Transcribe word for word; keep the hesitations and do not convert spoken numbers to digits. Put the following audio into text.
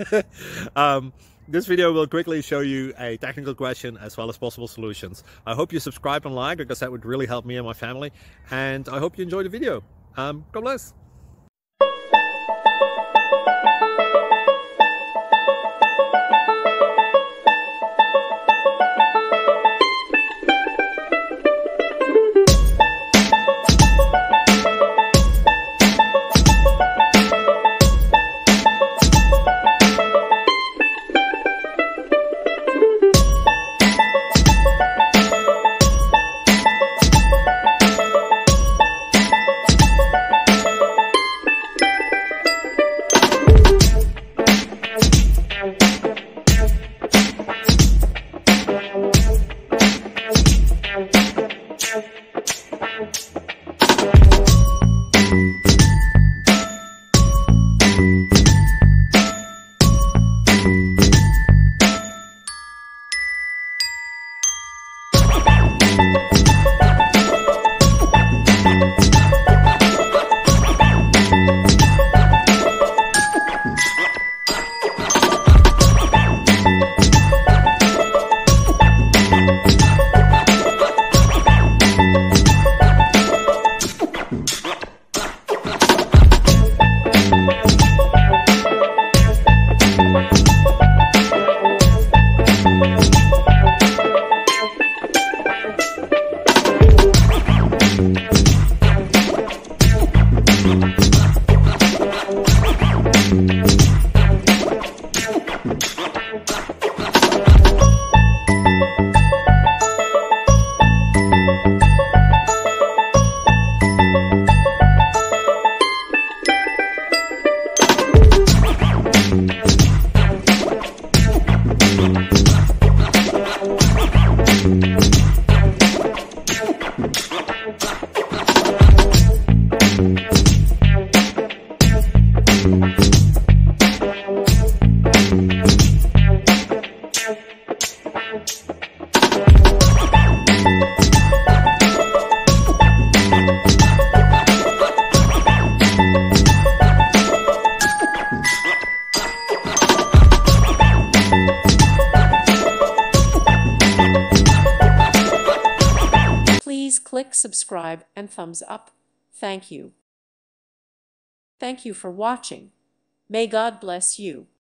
um, this video will quickly show you a technical question as well as possible solutions. I hope you subscribe and like, because that would really help me and my family. And I hope you enjoy the video. Um, God bless. Please click subscribe and thumbs up. Thank you. Thank you for watching. May God bless you.